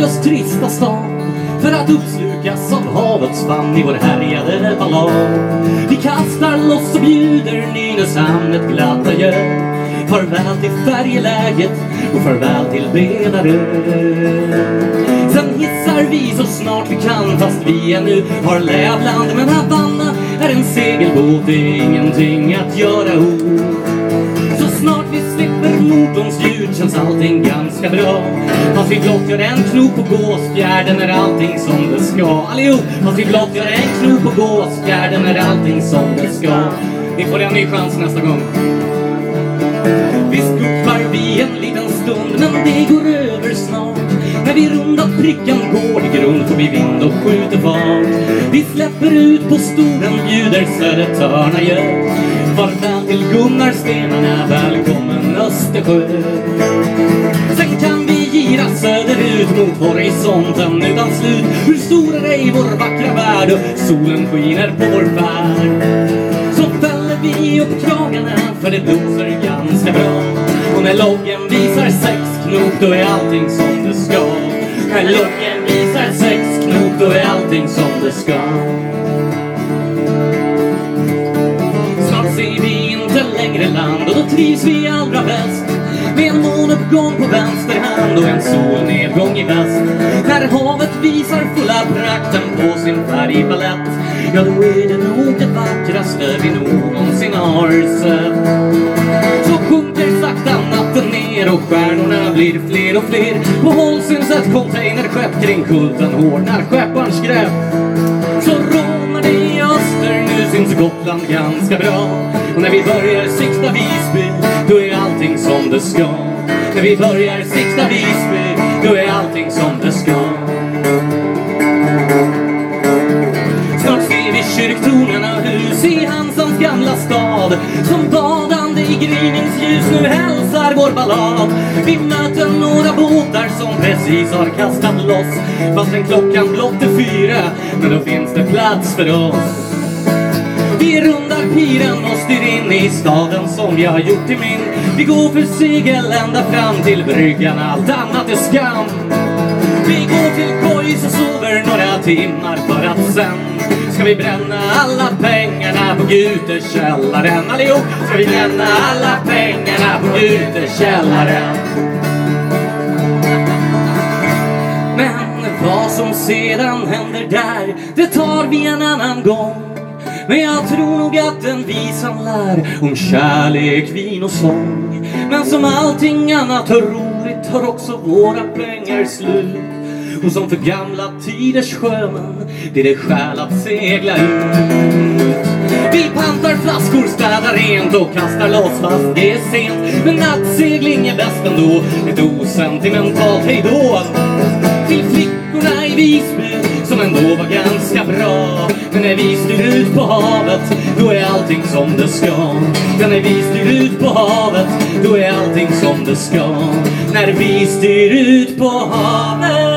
hopplöst trista stad, för att uppslukas av havets famn i vår härjade ballad. Vi kastar loss och bjuder Nynäshamn ett glatt adjö. Farväl till färjeläget och farväl till Bredarö. Sen hissar vi så snart vi kan, fast vi ännu har Lävland. Men Havanna är en segelbåt, det är ingenting att göra åt. Så snart vi slipper motorns ljud känns allting ganska bra. Fast vi blott gör en knop på Gåsfjärden är allting som det ska. Allihop, fast vi blott gör en knop på Gåsfjärden är allting som det ska. Ni får en ny chans nästa gång. Vi skuppar vi en liten stund, men det går över snart. När vi rundat prickan går det grund får vi vind och skjuter fart. Vi släpper ut på storen, bjuder Södertörna gör. Farväl till Gunnarstenarna, välkommen Östersjö. Sen kan vi gira söderut mot horisonten utan slut. Hur stor är ej vår vackra värld, solen skiner på vår färd. Så fäller vi upp kragarna, för det blåser ganska bra. Och när loggen visar 6 knop, då är allting som det ska. När loggen visar 6 knop, då är allting som det ska. Snart ser vi inte längre land, och då trivs vi allra bäst. Med en månuppgång på vänster hand och en solnedgång i väst. När havet visar fulla prakten på sin färgpalett, ja då är det nog det vackraste vi någonsin har sett. Så sjunker sakta natten ner och stjärnorna blir fler och fler. På håll syns ett containerskepp kring kulten hårdnar skepparns grepp. Så rånar det i öster, nu syns Gotland ganska bra. Och när vi börjar sikta Visby, då är allting som det ska. När vi börjar sikta Visby, då är allting som det ska. Snart ser vi kyrktornarna hus i Hansans gamla stad. Som badande i gryningsljus nu hälsar vår ballad. Vi möter några båtar som precis har kastat loss. Fast en klockan blott är 4, men då finns det plats för oss. Vi rundar piren och styr in i staden som jag har gjort till min. Vi går för segel ända fram till bryggan, allt annat är skam. Vi går till Kojs och sover några timmar för att sen ska vi bränna alla pengarna på Gutekällaren. Allihop ska vi bränna alla pengarna på Gutekällaren. Men vad som sedan händer där, det tar vi en annan gång. Men jag tror nog att den visan lär om kärlek, vin och sång. Men som allting annat roligt har också våra pengar slut. Och som för gamla tiders sjömän blir det skäl att segla ut. Vi pantar flaskor, städar rent och kastar loss fast det är sent. Men nattsegling är bäst ändå, ett osentimentalt hejdå. Till flickorna i Visby som ändå var ganska bra. Men när vi styr ut på havet, då är allting som det ska. Men när vi styr ut på havet, då är allting som det ska. När vi styr ut på havet,